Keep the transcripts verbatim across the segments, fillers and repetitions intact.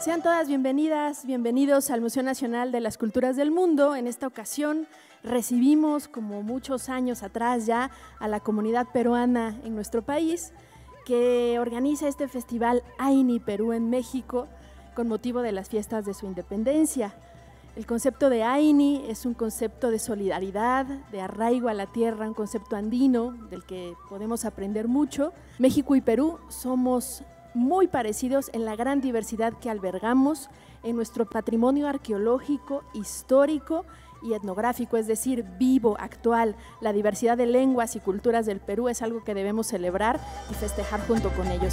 Sean todas bienvenidas, bienvenidos al Museo Nacional de las Culturas del Mundo. En esta ocasión recibimos, como muchos años atrás ya, a la comunidad peruana en nuestro país, que organiza este festival AINI Perú en México con motivo de las fiestas de su independencia. El concepto de AINI es un concepto de solidaridad, de arraigo a la tierra, un concepto andino del que podemos aprender mucho. México y Perú somos muy parecidos en la gran diversidad que albergamos en nuestro patrimonio arqueológico, histórico y etnográfico, es decir, vivo, actual. La diversidad de lenguas y culturas del Perú es algo que debemos celebrar y festejar junto con ellos.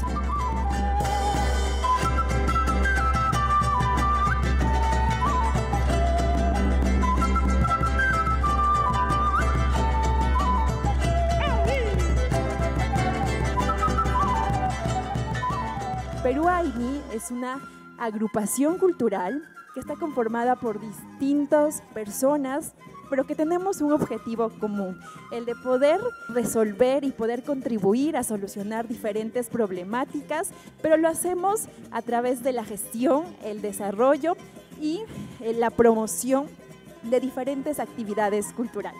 Perú AINI es una agrupación cultural que está conformada por distintas personas, pero que tenemos un objetivo común, el de poder resolver y poder contribuir a solucionar diferentes problemáticas, pero lo hacemos a través de la gestión, el desarrollo y la promoción de diferentes actividades culturales.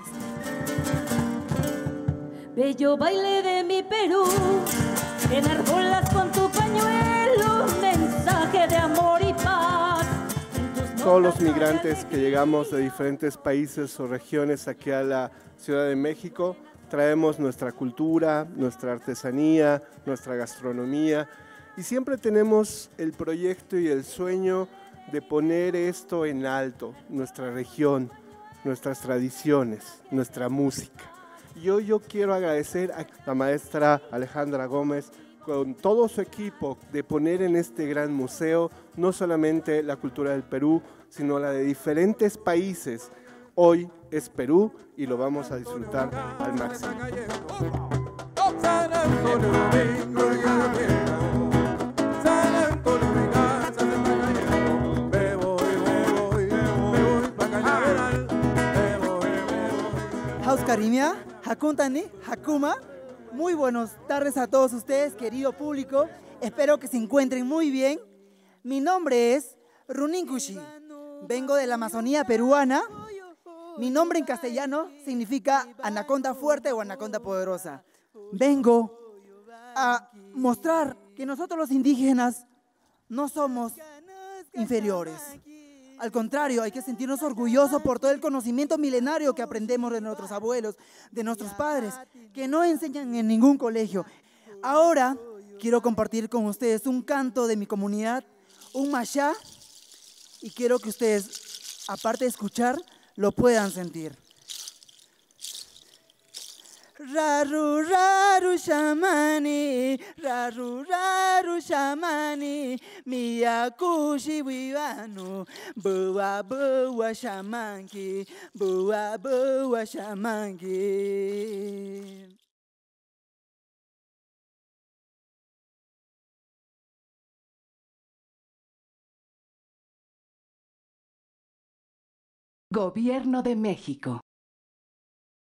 Bello baile de mi Perú, enarbolas con tu pañuelo un mensaje de amor y paz. Todos los migrantes que llegamos de diferentes países o regiones aquí a la Ciudad de México, traemos nuestra cultura, nuestra artesanía, nuestra gastronomía y siempre tenemos el proyecto y el sueño de poner esto en alto, nuestra región, nuestras tradiciones, nuestra música. Yo, yo quiero agradecer a la maestra Alejandra Gómez con todo su equipo de poner en este gran museo no solamente la cultura del Perú, sino la de diferentes países. Hoy es Perú y lo vamos a disfrutar al máximo. Hauskarimia, Hakuntani, Hakuma. Muy buenas tardes a todos ustedes, querido público. Espero que se encuentren muy bien. Mi nombre es Runinkushi. Vengo de la Amazonía peruana. Mi nombre en castellano significa anaconda fuerte o anaconda poderosa. Vengo a mostrar que nosotros los indígenas no somos inferiores. Al contrario, hay que sentirnos orgullosos por todo el conocimiento milenario que aprendemos de nuestros abuelos, de nuestros padres, que no enseñan en ningún colegio. Ahora quiero compartir con ustedes un canto de mi comunidad, un mashá, y quiero que ustedes, aparte de escuchar, lo puedan sentir. Raru, raru, shamani, raru, raru, shamani, miyakushi wibanu, bua, bua, shamanki, bua, bua, shamanki. Gobierno de México.